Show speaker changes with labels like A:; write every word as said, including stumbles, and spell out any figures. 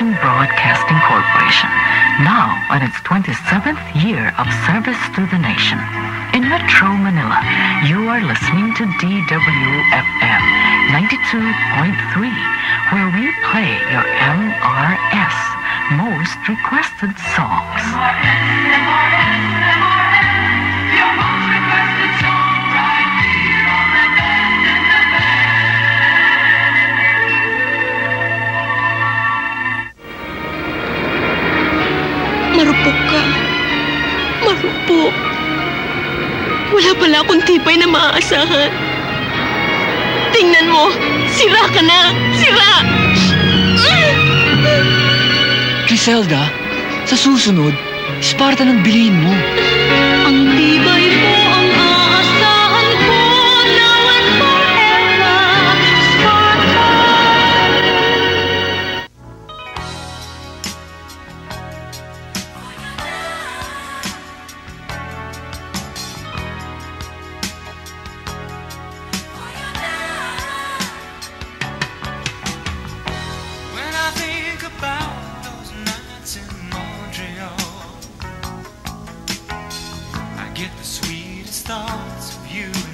A: Television Broadcasting Corporation, now on its twenty-seventh year of service to the nation. In Metro Manila, you are listening to D W F M ninety-two point three, where we play your M R S, most requested songs.
B: Marupok ka. Marupok. Wala pala akong tipay na maaasahan. Tingnan mo, sira ka na! Sira!
C: Griselda, sa susunod, Spartan ang bilhin mo.
B: Ang tibay mo ang aasahan ko, now and forever, Spartan!
D: When I think about those nights in Montreal, I get the sweetest thoughts of you